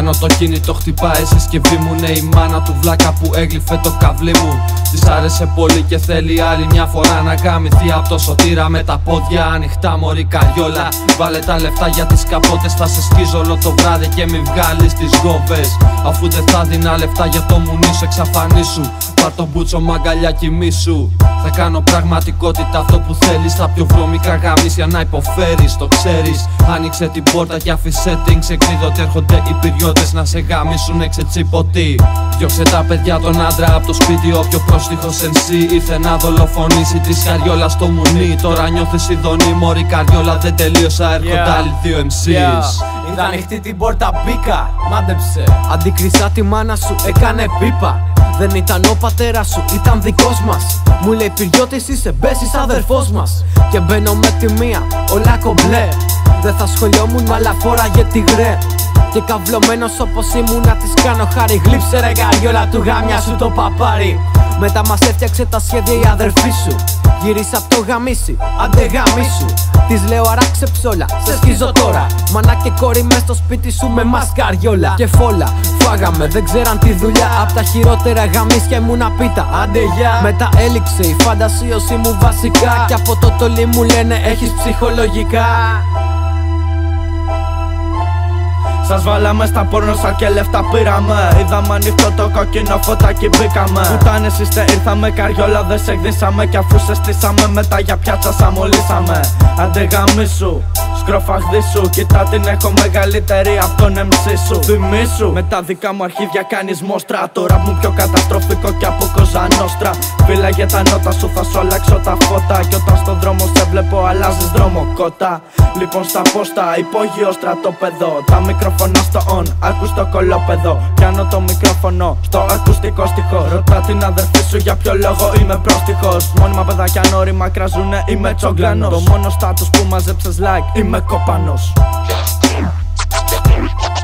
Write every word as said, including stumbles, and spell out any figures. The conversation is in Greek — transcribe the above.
Κάνω το κινητό, χτυπάει η συσκευή μου. Ναι, η μάνα του βλάκα που έγλυφε το καβλί μου. Της άρεσε πολύ και θέλει άλλη μια φορά να γαμηθεί απ' το σωτήρα με τα πόδια ανοιχτά, μωρή καριόλα. Βάλε τα λεφτά για τις καπότες, θα σε σκίζω όλο το βράδυ και μη βγάλεις τις γόβες. Αφού δεν θα δίνα λεφτά για το μουνί σου, εξαφανίσου. Πάρ' το μπούτσο μαγκαλιά κοιμήσου. Θα κάνω πραγματικότητα αυτό που θέλεις. Θα πιο βρώμικα γαμίσια να υποφέρεις, το ξέρεις. Άνοιξε την πόρτα και άφησε την ξεκλείδωτη. Έρχονται οι πυριώτες να σε γαμίσουν εξετσίπωτοι. Διώξε τα παιδιά τον άντρα από το σπίτι. Όποιο πρόστιχος εν σι ήρθε να δολοφονήσει τη καριόλα στο μουνί. Τώρα νιώθεις ειδονή, μωρή καριόλα δεν τελείωσα. Έρχονται yeah. άλλοι δύο εμ σις. Yeah. Είδα ανοιχτή την πόρτα, μπήκα, μάντεψε. Αντικρισά τη μάνα σου, έκανε πίπα. Δεν ήταν ο πατέρας σου, ήταν δικός μας. Μου λέει πυριώτης είσαι, μπες είσαι αδερφός μας. Και μπαίνω με τη μία, όλα κομπλέ. Δεν θα σχολιόμουν αλλά φόραγε τυγρέ. Και καυλωμένος όπως ήμουν να της κάνω χάρη. Γλύψε ρε καριόλα του γάμια σου το παπάρι. Μετά μας έφτιαξε τα σχέδια η αδερφή σου. Γύρισα απ' το γαμίσι, άντε γαμίσου. Της λέω αράξε ψόλα, σε σκίζω τώρα. Μάνα και κόρη μες στο σπίτι σου με μας καριόλα. Και φόλα, φάγαμε, δεν ξέραν τη δουλειά. Απ' τα χειρότερα γαμίσια ήμουν απίτα, άντε γεια. Μετά έληξε η φαντασίωση μου βασικά. Και από το τολί μου λένε έχεις ψυχολογικά. Σας βάλαμε στα πόρνοσα και λεφτά πήραμε. Είδαμε ανοιχτό το κόκκινο φωτάκι μπήκαμε. Πουτάνες είστε ήρθαμε, καριόλα δεν σε γδίσαμε. Κι αφού σε στήσαμε μετά για πιάτσα σαμολίσαμε. Άντε γαμίσου, σκροφαχδί σου. Κοίτα την έχω μεγαλύτερη απ' τον εμ σι σου. Θυμήσου, με τα δικά μου αρχίδια κάνεις μόστρα. Το ραπ μου πιο καταστροφικό κι από Κοζανόστρα. Φύλαγε τα νότα σου, θα σου αλλάξω τα φώτα. Κι όταν στον δρόμο σε βλέπω αλλάζεις δρόμο κότα. Λοιπόν στα πόστα, υπόγειο στρατόπεδο. Τα μικρόφωνα στο on, άκου στο κολόπεδο. Πιάνω το μικρόφωνο στο ακουστικό στοιχό. Ρωτά την αδερφή σου για ποιο λόγο είμαι πρόστιχος. Μόνιμα παιδάκια νόριμα κράζουνε, είμαι τσογκλανός. Το μόνο στάτους που μαζέψες like, είμαι κόπανος.